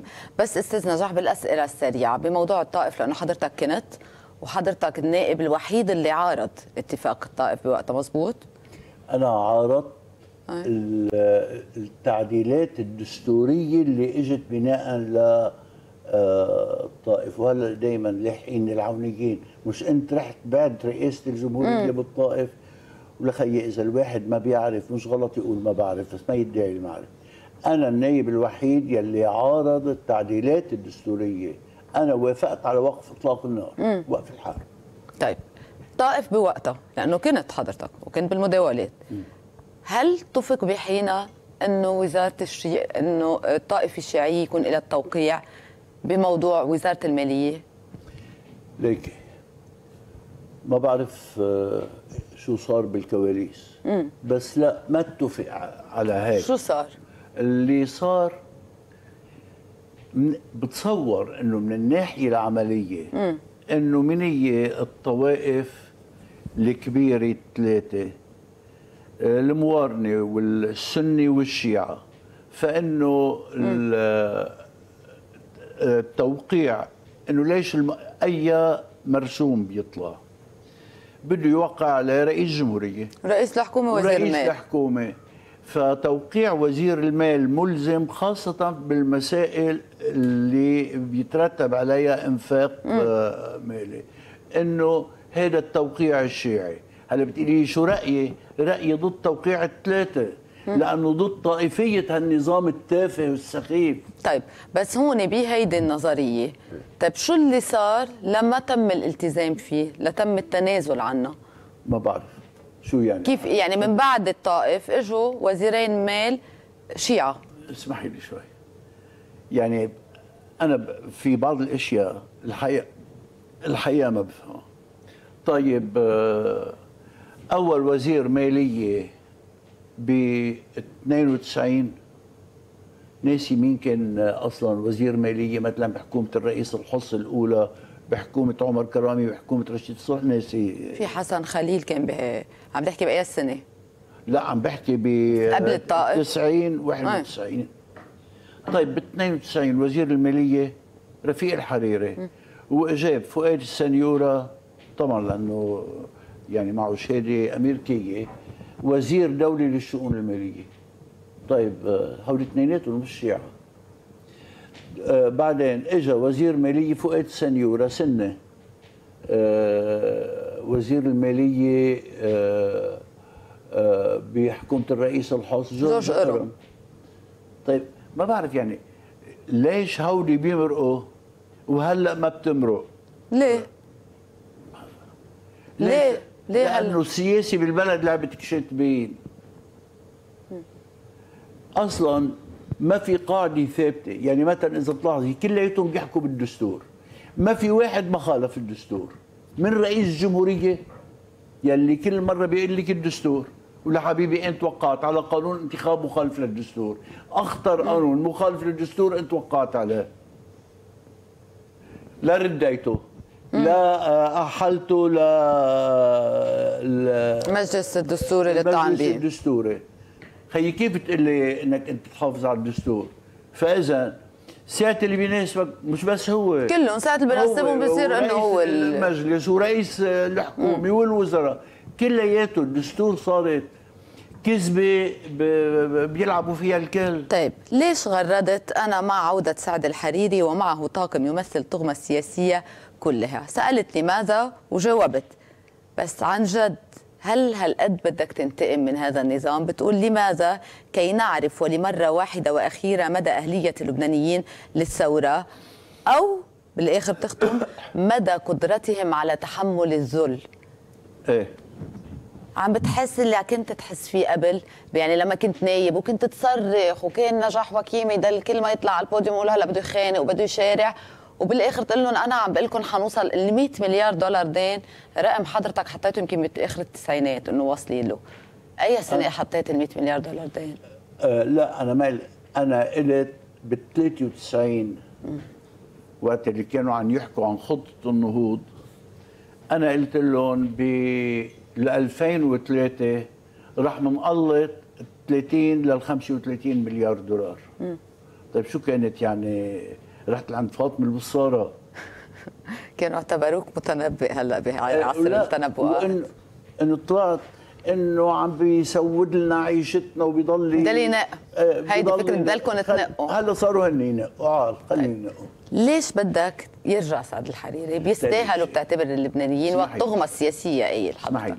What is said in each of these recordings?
بس استاذ نجاح بالاسئله السريعه بموضوع الطائف، لانه حضرتك كنت وحضرتك النائب الوحيد اللي عارض اتفاق الطائف بوقتها، مزبوط؟ انا عارضت التعديلات الدستوريه اللي اجت بناء ل الطائف. وهلا دائما لاحقين العونيين، مش انت رحت بعد رئاسه الجمهوريه بالطائف؟ ولخيي اذا الواحد ما بيعرف مش غلط يقول ما بعرف، بس ما يدعي المعرفه. انا النائب الوحيد يلي عارض التعديلات الدستوريه. انا وافقت على وقف اطلاق النار، وقف الحرب. طيب طائف بوقتها، لانه كنت حضرتك وكنت بالمداولات، هل اتفق بحينها انه وزاره انه الطائفه الشيعيه يكون لها التوقيع بموضوع وزاره الماليه؟ ليكي ما بعرف شو صار بالكواليس، بس لا ما اتفق على هيك. شو صار؟ اللي صار بتصور انه من الناحيه العمليه انه من هي الطوائف الكبيره الثلاثه، الموارنه والسني والشيعه، فانه التوقيع انه ليش اي مرسوم بيطلع بده يوقع على رئيس الجمهوريه، رئيس الحكومه، وزير المال، رئيس الحكومه. فتوقيع وزير المال ملزم، خاصة بالمسائل اللي بيترتب عليها انفاق مالي. انه هذا التوقيع الشيعي. هلا بتقولي شو رأيي؟ رأيي ضد توقيع الثلاثة، لأنه ضد طائفية هالنظام التافه والسخيف. طيب بس هون بهيدي النظرية، طيب شو اللي صار لما تم الالتزام فيه، لتم التنازل عنه؟ ما بعرف شو يعني. كيف يعني من بعد الطائف اجوا وزيرين مال شيعة؟ اسمحي لي شوي. يعني أنا في بعض الأشياء الحقيقة ما بفهم. طيب أول وزير مالية ب 92 ناسي مين كان اصلا وزير ماليه مثلا بحكومه الرئيس الحص الاولى، بحكومه عمر كرامي، بحكومه رشيد صالح، ناسي. في حسن خليل كان عم بحكي باي السنه؟ لا عم بحكي قبل الطائف 90 91. طيب ب 92 وزير الماليه رفيق الحريري، واجاب فؤاد السنيوره طبعا لانه يعني معه شهاده امريكيه، وزير دولي للشؤون الماليه. طيب هول اثنيناتهم مش شيعة. بعدين اجى وزير ماليه فؤاد سنيوره سنه، وزير الماليه بحكومه الرئيس الحاص جورج قرم. طيب ما بعرف يعني ليش هودي بيمرقوا وهلا ما بتمرق؟ ليه؟ ليه؟ لانه السياسي بالبلد لعبه كشتبين. اصلا ما في قاعده ثابته، يعني مثلا اذا بتلاحظي كلياتهم بيحكوا بالدستور، ما في واحد ما خالف الدستور، من رئيس الجمهوريه يلي كل مره بيقول لك الدستور، ولا حبيبي انت وقعت على قانون انتخاب مخالف للدستور، اخطر قانون مخالف للدستور انت وقعت عليه، لا رديته لا احلته المجلس الدستوري للطعن به. المجلس الدستوري. خيي كيف تقول لي انك انت تحافظ على الدستور؟ فاذا ساعة اللي بيناسبك مش بس هو، كلهم ساعة اللي بيناسبهم بصير انه هو المجلس ورئيس الحكومة والوزراء كلياته الدستور صارت كذبة بيلعبوا فيها الكل. طيب ليش غردت أنا مع عودة سعد الحريري ومعه طاقم يمثل الطغمة السياسية كلها؟ سألت لماذا وجاوبت، بس عن جد هل هالقد بدك تنتقم من هذا النظام؟ بتقول لماذا؟ كي نعرف ولمرة واحدة وأخيرة مدى أهلية اللبنانيين للثورة، أو بالآخر بتختم مدى قدرتهم على تحمل الذل. ايه عم بتحس اللي كنت تحس فيه قبل، يعني لما كنت نايب وكنت تصرخ وكان نجاح وكيم يضل كل ما يطلع على البوديوم يقول هلا بده يخانق وبده يشارع، وبالاخر تقول لهم انا عم بقول لكم حنوصل ل 100 مليار دولار دين، رقم حضرتك حطيته يمكن باخر التسعينات انه واصلين له. اي سنه حطيت ال 100 مليار دولار دين؟ لا انا ما انا قلت بال 93 وقت اللي كانوا عم يحكوا عن خطه النهوض، انا قلت لهم ب 2003 رح نقلط 30 لل 35 مليار دولار. طيب شو كانت يعني؟ رحت لعند فاطمه البصاره؟ كانوا اعتبروك متنبئ هلا بعصر التنبؤات. انه طلعت انه عم بيسود لنا عيشتنا وبيضل بدل ينق. هيدي فكره بدلكم تنقوا. هلا صاروا هن ينقوا. خلينا ينقوا. ليش بدك يرجع سعد الحريري؟ بيستاهلوا بتعتبر اللبنانيين وقت تهمه السياسيه ايه حضرتك؟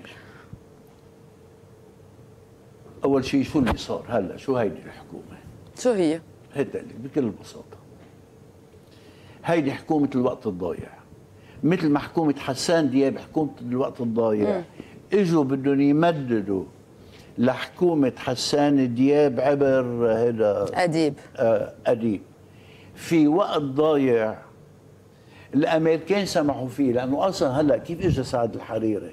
اول شيء شو اللي صار هلا؟ شو هيدي الحكومه؟ شو هي؟ هيدا اللي بكل بساطه هيدي حكومه الوقت الضايع، مثل ما حكومه حسان دياب حكومه الوقت الضايع. اجوا بدهم يمددوا لحكومه حسان دياب عبر هذا اديب في وقت ضايع. الامريكان سمحوا فيه لانه اصلا هلا كيف اجى سعد الحريري؟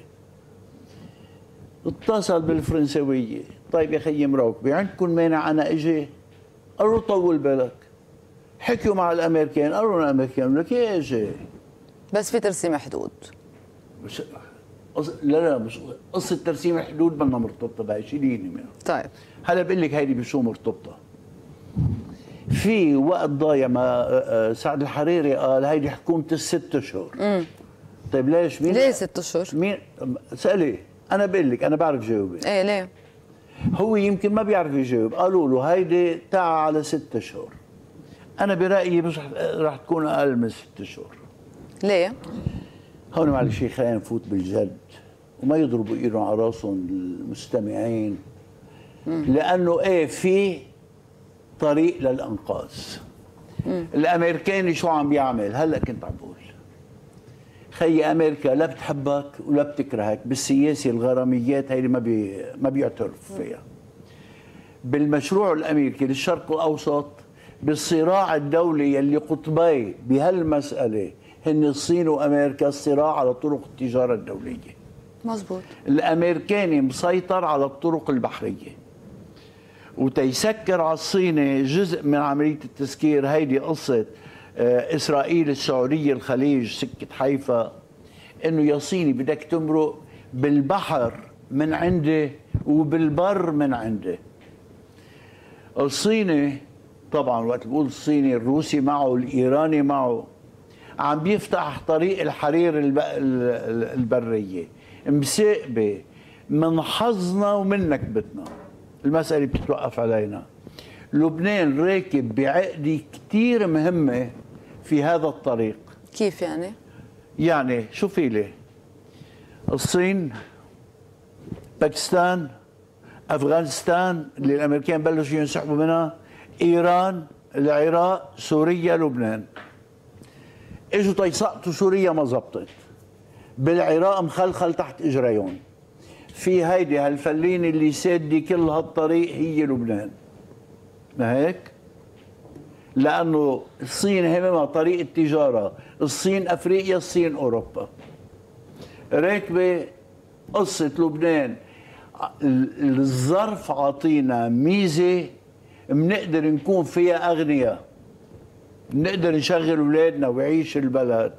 اتصل بالفرنسويه، طيب يا خيي مراكبي عندكم مانع انا اجي؟ قالوا طول بالك. حكيوا مع الامريكان، قالوا الامريكان لك يا اجي بس في ترسيم حدود. لا مش قصه ترسيم الحدود بدنا مرتبطه بهي، شيليني منها. طيب هلا بقول لك هيدي بشو مرتبطه؟ في وقت ضايع ما سعد الحريري قال هيدي حكومه الست اشهر. طيب ليش؟ مين؟ ليه 6 اشهر؟ مين؟ اسالي. انا بقول لك انا بعرف جاوبك. ايه ليه؟ هو يمكن ما بيعرف يجاوب، قالوا له هيدي تعا على 6 اشهر. انا برايي مش رح تكون اقل من 6 اشهر. ليه؟ هون معلش خلينا نفوت بالجد وما يضربوا ايدهم على راسهم المستمعين. لانه ايه في طريق للانقاذ. الامريكاني شو عم بيعمل؟ هلا كنت عم بقول خيي امريكا لا بتحبك ولا بتكرهك، بالسياسه الغراميات هيدي ما بيعترف فيها. بالمشروع الامريكي للشرق الاوسط، بالصراع الدولي يلي قطبي بهالمساله هن الصين وامريكا، الصراع على طرق التجاره الدوليه. مزبوط. الامريكاني مسيطر على الطرق البحريه، وتيسكر على الصيني جزء من عمليه التسكير. هيدي قصه اسرائيل السعوديه الخليج سكه حيفا، انه يا صيني بدك تمرق بالبحر من عنده وبالبر من عنده. الصيني طبعا وقت بقول الصيني الروسي معه الايراني معه، عم بيفتح طريق الحرير البريه، مساقبه من حظنا ومن نكبتنا. المساله بتتوقف علينا. لبنان راكب بعقده كثير مهمه في هذا الطريق. كيف يعني؟ يعني شوفي لي، الصين، باكستان، افغانستان اللي الامريكان بلشوا ينسحبوا منها، ايران، العراق، سوريا، لبنان. اجوا تيسقطوا سوريا ما زبطت، بالعراق مخلخل تحت اجريهم. في هيدي هالفلين اللي سادي كل هالطريق هي لبنان. ما هيك؟ لانه الصين هممها طريق التجاره، الصين افريقيا، الصين اوروبا. راكبه قصه لبنان. الظرف عاطينا ميزه بنقدر نكون فيها اغنياء، بنقدر نشغل اولادنا ويعيش البلد.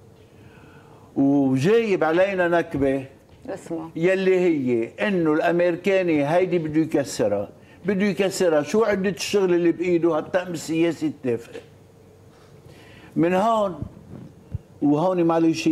وجايب علينا نكبه اسمع يلي هي انه الامريكاني هيدي بده يكسرها. بده يكسرها شو عدة الشغل اللي بايده؟ هالطقم السياسي التافه. من هون وهون معلش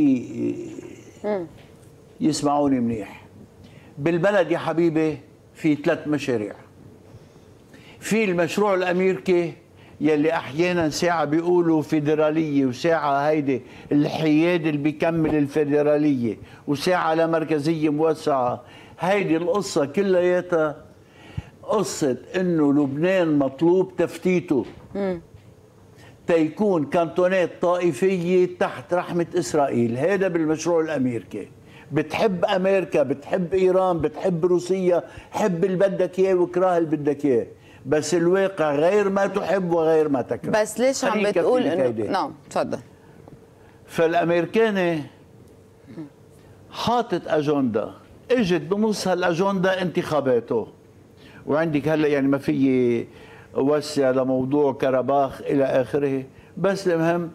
يسمعوني منيح. بالبلد يا حبيبي في 3 مشاريع. في المشروع الامريكي يلي احيانا ساعه بيقولوا فيدراليه، وساعه هيدي الحياد اللي بيكمل الفيدراليه، وساعه لمركزيه موسعه. هيدي القصه كلياتها قصه انه لبنان مطلوب تفتيته تيكون كانتونات طائفيه تحت رحمه اسرائيل. هذا بالمشروع الامريكي. بتحب امريكا، بتحب ايران، بتحب روسيا، حب اللي بدك اياه وكره اللي بدك اياه، بس الواقع غير ما تحب وغير ما تكره. بس ليش عم بتقول انه نعم تفضل. فالامريكاني حاطط اجنده، اجت بنص هالاجنده انتخاباته، وعندك هلا يعني ما في وسع لموضوع كرباخ الى اخره، بس المهم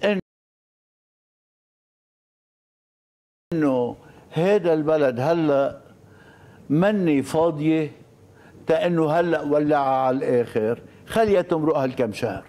انه هذا البلد هلا مني فاضيه، تانه هلا ولع على الاخر. خليها تمرق هالكم شهر.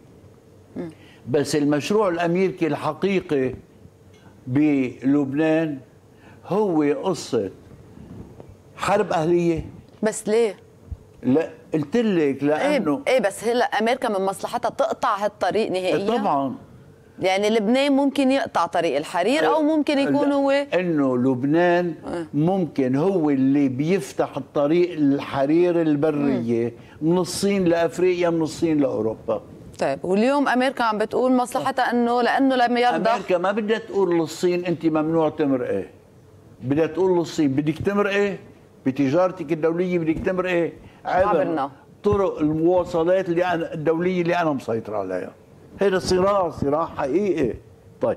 بس المشروع الامريكي الحقيقي بلبنان هو قصه حرب اهليه. بس ليه؟ لا قلت لك لانه ايه بس هلا امريكا من مصلحتها تقطع هالطريق نهائيا؟ طبعا. يعني لبنان ممكن يقطع طريق الحرير او ممكن يكون هو انه لبنان ممكن هو اللي بيفتح الطريق الحرير البريه من الصين لافريقيا، من الصين لاوروبا. طيب واليوم امريكا عم بتقول مصلحتها لانه لما يرضى. امريكا ما بدها تقول للصين انت ممنوع تمرقي، بدها تقول للصين بدك تمرقي بتجارتك الدوليه، بدك تمرقي عبر طرق المواصلات الدوليه اللي انا مسيطر عليها. هذا صراع حقيقي. طيب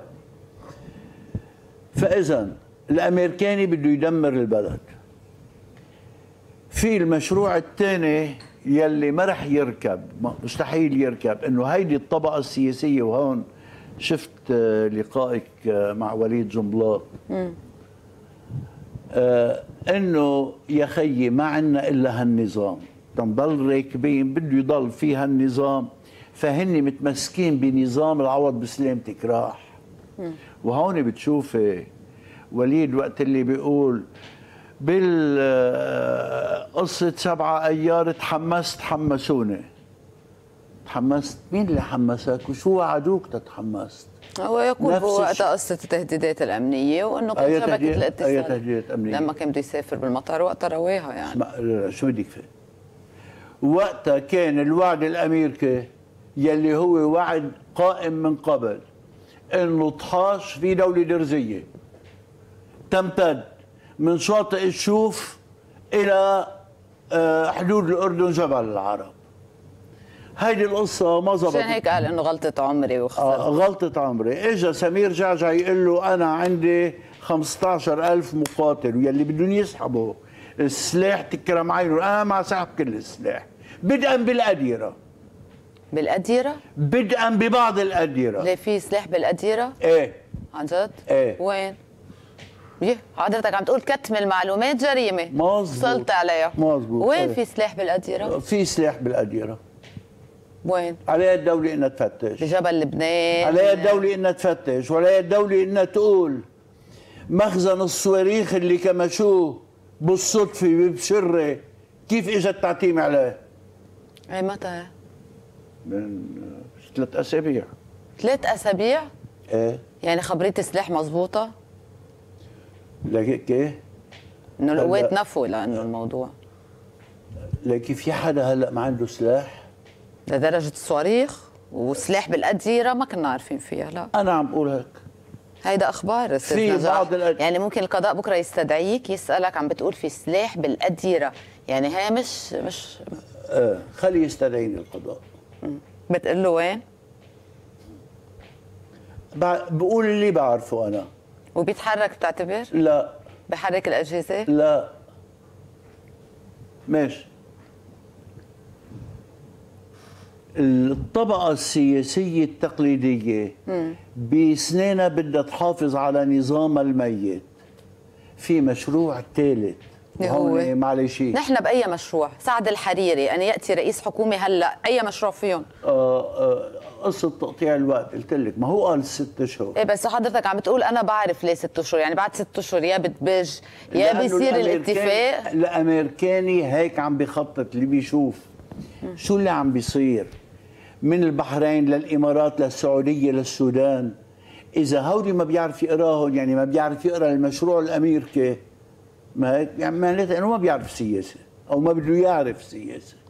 فاذا الامريكاني بده يدمر البلد. في المشروع الثاني يلي ما رح يركب، مستحيل يركب، انه هيدي الطبقه السياسيه، وهون شفت لقائك مع وليد جنبلاط، انه يا خيي ما عندنا الا هالنظام، تنضل راكبين بده يضل في هالنظام، فهن متمسكين بنظام العوض بسلامتك راح. وهون بتشوفي وليد وقت اللي بيقول بالقصة 7 أيار تحمست حمسوني. تحمست؟ مين اللي حمسك وشو وعدوك تتحمست؟ هو يقول وقتها قصة التهديدات الأمنية وأنه كان شبكة الاتصال. أي تهديدات أمنية؟ لما كان بده يسافر بالمطار وقتها رواها يعني. شو بدك فيه؟ وقتها كان الوعد الأمريكي يلي هو وعد قائم من قبل انه طحاش في دولة درزية تمتد من شاطئ الشوف الى حدود الاردن جبل العرب. هيدي القصة ما زبطت. عشان هيك قال انه غلطة عمري وخسرت. غلطة عمري. اجى سمير جعجع يقول له انا عندي 15,000 مقاتل ويلي بدهم يسحبوا السلاح تكرم عينه، انا مع سحب كل السلاح بدءا بالأديرة. بالأديرة؟ بدءا ببعض الأديرة. ليه في سلاح بالأديرة؟ ايه عن جد؟ ايه. وين؟ يه حضرتك عم تقول كتم المعلومات جريمة. مظبوط. وصلت عليها. مظبوط. وين في سلاح بالأديرة؟ في سلاح بالأديرة. وين؟ عليها الدولة انها تفتش. بجبل لبنان. عليها الدولة انها تفتش، وعليها الدولة انها تقول مخزن الصواريخ اللي كمشوه بالصدفة ببشرة كيف اجت تعتيم عليه؟ اي متى؟ من 3 أسابيع. 3 أسابيع؟ ايه. يعني خبرية سلاح مضبوطة؟ لكن ايه؟ انه القوات نفوا لانه الموضوع. لكن في حدا هلا ما عنده سلاح؟ لدرجة الصواريخ وسلاح بالأديرة ما كنا عارفين فيها. لا أنا عم بقول هيك. هيدا أخبار في بعض يعني ممكن القضاء بكرة يستدعيك يسألك عم بتقول في سلاح بالأديرة، يعني هي مش خلي يستدعيني القضاء. بتقول له وين؟ بقول اللي بعرفه أنا. وبيتحرك بتعتبر؟ لا. بحرك الأجهزة؟ لا. ماشي. الطبقة السياسية التقليدية بسنينها بدها تحافظ على نظام الميت. في مشروع ثالث هون معلش. نحن بأي مشروع؟ سعد الحريري أن يأتي رئيس حكومة هلا، أي مشروع فيهم؟ قصة تقطيع الوقت قلت لك، ما هو قال 6 أشهر. ايه بس حضرتك عم بتقول أنا بعرف ليه 6 أشهر، يعني بعد 6 أشهر يا بتبج يا بيصير الاتفاق. الأمريكاني هيك عم بيخطط، اللي بيشوف شو اللي عم بيصير من البحرين للإمارات للسعودية للسودان. إذا هودي ما بيعرف يقراهم، يعني ما بيعرف يقرا المشروع الأمريكي، ما هيك يعني معناتها إنه ما بيعرف سياسة أو ما بده يعرف سياسة.